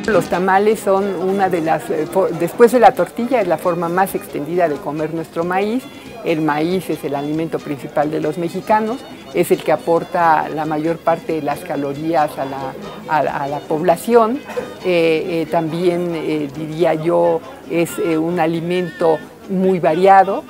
Los tamales son una de las, después de la tortilla, es la forma más extendida de comer nuestro maíz. El maíz es el alimento principal de los mexicanos, es el que aporta la mayor parte de las calorías a la población. También diría yo, es un alimento muy variado.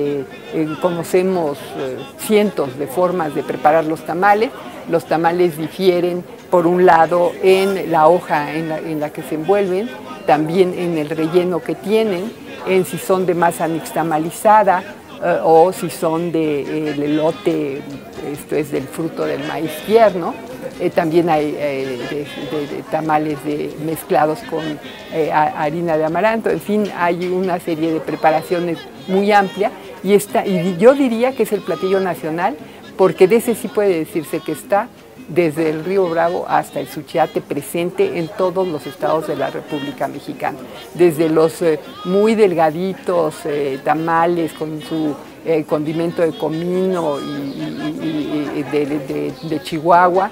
Conocemos cientos de formas de preparar los tamales. Los tamales difieren, por un lado, en la hoja en la que se envuelven, también en el relleno que tienen, en si son de masa nixtamalizada o si son del elote, esto es del fruto del maíz tierno. También hay de tamales mezclados con harina de amaranto. En fin, hay una serie de preparaciones muy amplia y yo diría que es el platillo nacional, porque de ese sí puede decirse que está desde el Río Bravo hasta el Suchiate presente en todos los estados de la República Mexicana. Desde los muy delgaditos tamales con su condimento de comino y de Chihuahua,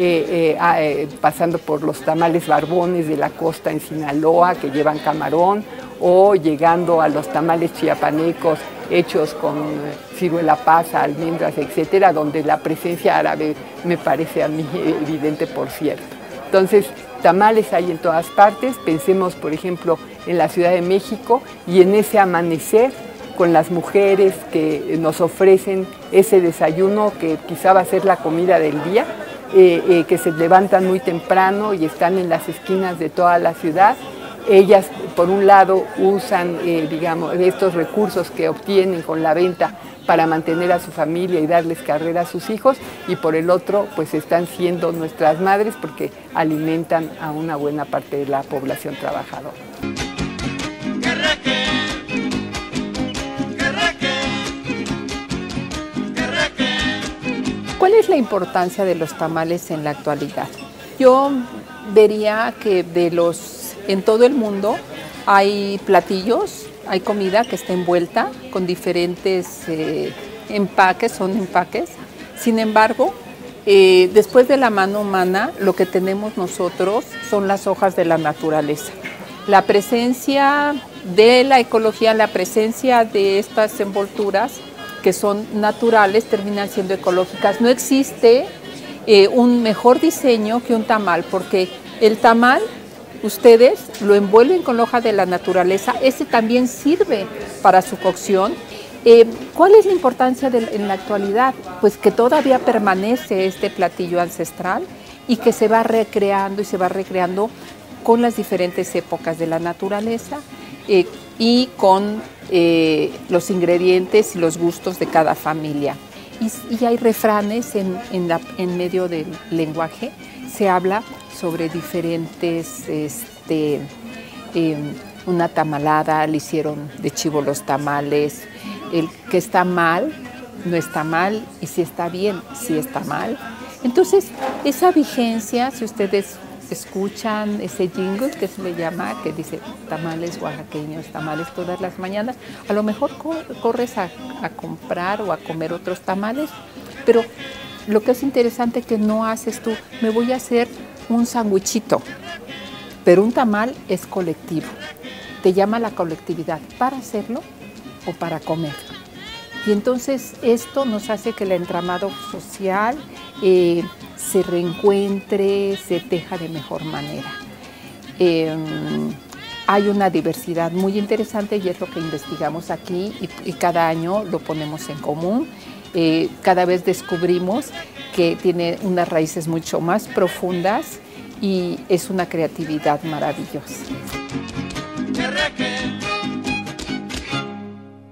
pasando por los tamales barbones de la costa en Sinaloa que llevan camarón, o llegando a los tamales chiapanecos hechos con ciruela pasa, almendras, etcétera, donde la presencia árabe me parece a mí evidente, por cierto. Entonces, tamales hay en todas partes. Pensemos, por ejemplo, en la Ciudad de México y en ese amanecer con las mujeres que nos ofrecen ese desayuno que quizá va a ser la comida del día, que se levantan muy temprano y están en las esquinas de toda la ciudad. Ellas, por un lado, usan, digamos, estos recursos que obtienen con la venta para mantener a su familia y darles carrera a sus hijos, y por el otro, pues están siendo nuestras madres porque alimentan a una buena parte de la población trabajadora. ¿Cuál es la importancia de los tamales en la actualidad? Yo vería que en todo el mundo hay platillos, hay comida que está envuelta con diferentes empaques, son empaques. Sin embargo, después de la mano humana, lo que tenemos nosotros son las hojas de la naturaleza. La presencia de la ecología, la presencia de estas envolturas que son naturales, terminan siendo ecológicas. No existe un mejor diseño que un tamal, porque el tamal, ustedes lo envuelven con la hoja de la naturaleza, ese también sirve para su cocción. ¿Cuál es la importancia en la actualidad? Pues que todavía permanece este platillo ancestral y que se va recreando y se va recreando con las diferentes épocas de la naturaleza y con los ingredientes y los gustos de cada familia. Y hay refranes en medio del lenguaje, se habla sobre diferentes, una tamalada, le hicieron de chivo los tamales, el que está mal, no está mal, y si está bien, sí está mal. Entonces, esa vigencia, si ustedes escuchan ese jingle que se le llama, que dice tamales oaxaqueños, tamales todas las mañanas, a lo mejor corres a comprar o a comer otros tamales, pero lo que es interesante que no haces tú, me voy a hacer un sandwichito, pero un tamal es colectivo, te llama la colectividad para hacerlo o para comer. Y entonces esto nos hace que el entramado social se reencuentre, se teja de mejor manera. Hay una diversidad muy interesante y es lo que investigamos aquí y cada año lo ponemos en común. Cada vez descubrimos que tiene unas raíces mucho más profundas y es una creatividad maravillosa.